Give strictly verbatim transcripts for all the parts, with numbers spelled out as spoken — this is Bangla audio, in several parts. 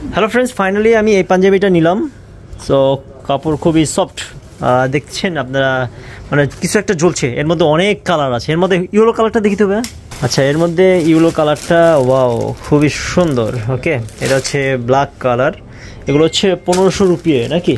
হ্যালো ফ্রেন্ডস, ফাইনালি আমি এই পাঞ্জাবিটা নিলাম। সো কাপড় খুবই সফট, দেখছেন আপনারা, মানে কিছু একটা জ্বলছে। এর মধ্যে অনেক কালার আছে, এর মধ্যে ইয়েলো কালারটা দেখিতে হবে। আচ্ছা, এর মধ্যে ইয়েলো কালারটা ওয়াও খুবই সুন্দর। ওকে, এটা হচ্ছে ব্ল্যাক কালার। এগুলো হচ্ছে পনেরোশো রুপিয়ে নাকি?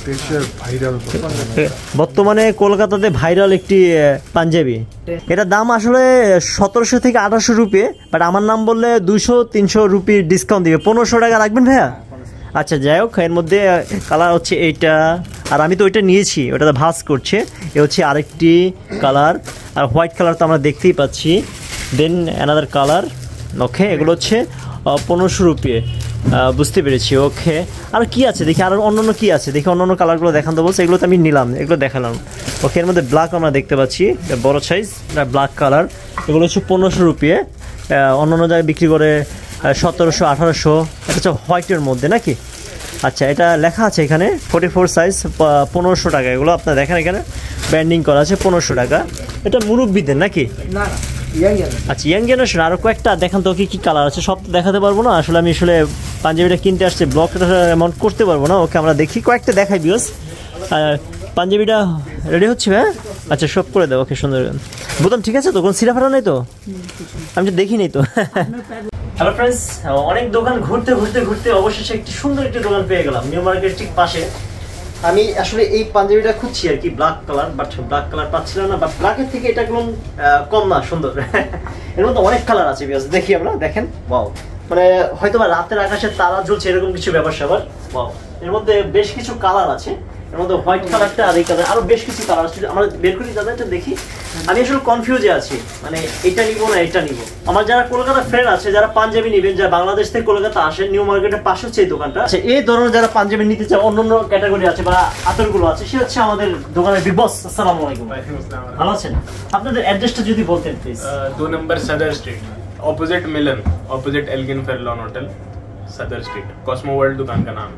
বর্তমানে কলকাতাতে ভাইরাল একটি পাঞ্জাবি। এটা দাম আসলে সতেরোশো থেকে আঠারোশো রুপি, বাট আমার নাম বললে দুইশো তিনশো রুপি ডিসকাউন্ট দিবে। পনেরোশো টাকা রাখবেন ভাইয়া? আচ্ছা, যাই হোক, এর মধ্যে কালার হচ্ছে এইটা, আর আমি তো ওইটা নিয়েছি, ওটাতে ভাস করছে। এ হচ্ছে আরেকটি কালার, আর হোয়াইট কালার তো আমরা দেখতেই পাচ্ছি। দেন অ্যানাদার কালার। ওকে, এগুলো হচ্ছে পনেরোশো রুপি, বুঝতে পেরেছি। ওকে, আর কি আছে দেখি, আর অন্য অন্য কী আছে দেখি, অন্য অন্য কালারগুলো দেখান তো বলছে। এগুলো তো আমি নিলাম, এগুলো দেখালাম। ওকে, এর মধ্যে ব্ল্যাক আমরা দেখতে পাচ্ছি, বড় সাইজ ব্ল্যাক কালার। এগুলো হচ্ছে পনেরোশো রুপি, অন্য অন্য জায়গায় বিক্রি করে সতেরোশো আঠারোশো। এটা হচ্ছে হোয়াইটের মধ্যে নাকি? আচ্ছা, এটা লেখা আছে এখানে ফোর্টি ফোর সাইজ, পনেরোশো টাকা। এগুলো আপনার দেখেন এখানে ব্র্যান্ডিং করা আছে, পনেরোশো টাকা। এটা মুরব্বিদের নাকি? না, আচ্ছা, ইয়াং জেনারেশন। আরও কয়েকটা দেখান তো, কি কী কালার আছে। সব তো দেখাতে পারবো না আসলে, আমি আসলে পাঞ্জাবিটা কিনতে আসছে, ব্লকটা অ্যামাউন্ট করতে পারবো না। ওকে, আমরা দেখি কয়েকটা দেখাই বিকজ পাঞ্জাবিটা রেডি হচ্ছে। হ্যাঁ, আচ্ছা, সব করে দাও। ওকে, সুন্দর বোতাম ঠিক আছে তো? কোনো সিরা ফাটা নেই তো? আমি তো দেখি নেই তো। হ্যালো ফ্রেন্ডস, অনেক দোকান ঘুরতে ঘুরতে ঘুরতে অবশেষে একটি সুন্দর একটি দোকান পেয়ে গেলাম, নিউ মার্কেট ঠিক পাশে। আমি আসলে এই পাঞ্জাবিটা খুঁজছি আর কি, black colour, but black colour পাচ্ছিলাম না। বাট ব্ল্যাকের থেকে এটা কোনো কম না, সুন্দর। এর মধ্যে অনেক কালার আছে, দেখি আমরা, দেখেন। ওয়াও, মানে হয়তো বা রাতের আকাশে তারা জ্বলছে এরকম কিছু ব্যাপার স্যাপার। ওয়াও, এর মধ্যে বেশ কিছু কালার আছে। এর মধ্যে হোয়াইট কালারটা আর এই কালার, আরো বেশ কিছু কালার আছে। আমরা বের করি দাদা, এটা দেখি। আমি আসলে কনফিউজে আছি, মানে এটা নিবো না এটা নিবো। আমার যারা কলকাতা ফ্রেন্ড আছে, যারা পাঞ্জাবি নিবেন, যারা বাংলাদেশ থেকে কলকাতা আসেন, নিউ মার্কেটের পাশে হচ্ছে এই দোকানটা। আচ্ছা, এই ধরনের যারা পাঞ্জাবি নিতে চায়, অন্য অন্য ক্যাটাগরি আছে বা আতরগুলো আছে, সে হচ্ছে আমাদের দোকানের বিগ বস। আসসালামু আলাইকুম। ভালো আছেন? আপনাদের অ্যাড্রেসটা যদি বলতেন প্লিজ। दो number Sadar street, opposite Milan, opposite Elgin Fairlawn hotel, Sadar street, Cosmo World दुकान का नाम।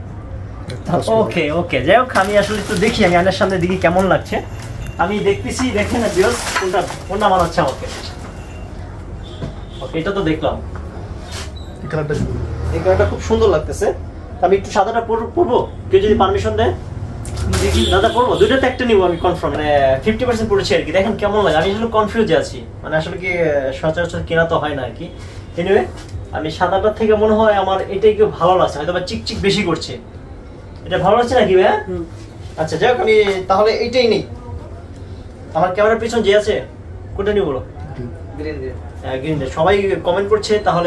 ওকে ওকে, যাই হোক, আমি আসলে একটু দেখি, আমি আয়নার সামনে দেখি কেমন লাগছে। আমি দেখতেছি, দেখেন না বিয়স, কোনটা কোনটা মানা হচ্ছে আমাকে। ওকে, এটা তো দেখলাম, এই কালারটা এই কালারটা খুব সুন্দর লাগতেছে। আমি একটু সাদাটা পরবো, কেউ যদি পারমিশন দেয়। দেখি দাদা, পরবো দুইটাতে একটা নিবো আমি কনফার্ম, মানে ফিফটি পার্সেন্ট পড়েছি আর কি। দেখেন কেমন লাগে। আমি আসলে কনফিউজে আছি, মানে আসলে কি সচরাচর কেনা তো হয় না আর কি। এনিওয়ে, আমি সাদাটার থেকে মনে হয় আমার এটাই কেউ ভালো লাগছে, হয়তো বা চিকচিক বেশি করছে। এটা ভালো লাগছে নাকি ভাইয়া? আচ্ছা, যাই হোক, আমি তাহলে এইটাই নেই। আমার ক্যামেরার পিছন যে আছে, কোনটা নিব বলো? গ্রিন গ্রিন, হ্যাঁ গ্রিন। সবাই কমেন্ট করছে, তাহলে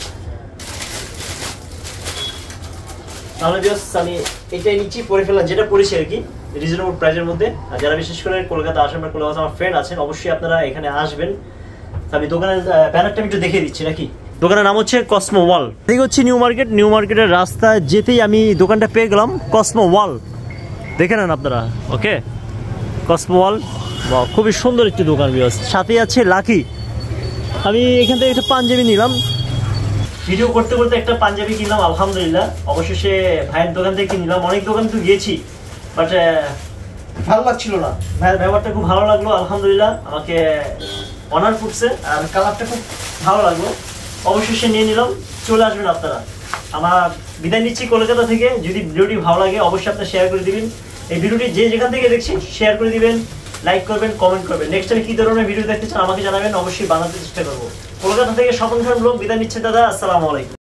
তাহলে জাস্ট আমি এটাই নিচ্ছি, পরে ফেললাম, যেটা পড়েছি আর কি, রিজনেবল প্রাইসের মধ্যে। আর যারা বিশেষ করে কলকাতা আসেন বা কলকাতা আমার ফ্রেন্ড আছেন, অবশ্যই আপনারা এখানে আসবেন। আমি দোকানের ব্যানারটা আমি একটু দেখিয়ে দিচ্ছি নাকি। দোকানের নাম হচ্ছে কসমো ওয়াল। ঠিক হচ্ছে নিউ মার্কেট, নিউ মার্কেটের রাস্তায় যেতেই আমি দোকানটা পেয়ে গেলাম, কসমো ওয়াল। দেখে নেন আপনারা। ওকে, কসমো ওয়াল, বা খুবই সুন্দর একটি দোকান বিয়স। সাথে আছে লাকি। আমি এখান থেকে একটা পাঞ্জাবি নিলাম, ভিডিও করতে করতে একটা পাঞ্জাবি কিনলাম আলহামদুলিল্লাহ। অবশেষে ভাইয়ের দোকান থেকে নিলাম। অনেক দোকান তো গিয়েছি, বাট ভালো লাগছিল না। ভাইয়ের ব্যবহারটা খুব ভালো লাগলো আলহামদুলিল্লাহ, আমাকে অনার করছে, আর কালারটা খুব ভালো লাগলো। অবশেষে নিয়ে নিলাম। চলে আসবেন আপনারা। আমার বিদায় নিচ্ছি কলকাতা থেকে। যদি ভিডিওটি ভালো লাগে অবশ্যই আপনারা শেয়ার করে দিবেন। এই ভিডিওটি যে যেখান থেকে দেখছেন শেয়ার করে দিবেন, লাইক করবেন, কমেন্ট করবেন। নেক্সট টাইম কি ধরনের ভিডিও দেখতে চান আমাকে জানাবেন, অবশ্যই বানাতে চেষ্টা করবো। কলকাতা থেকে স্বপন খান ব্লগ বিদায় নিচ্ছে দাদা। আসসালামু আলাইকুম।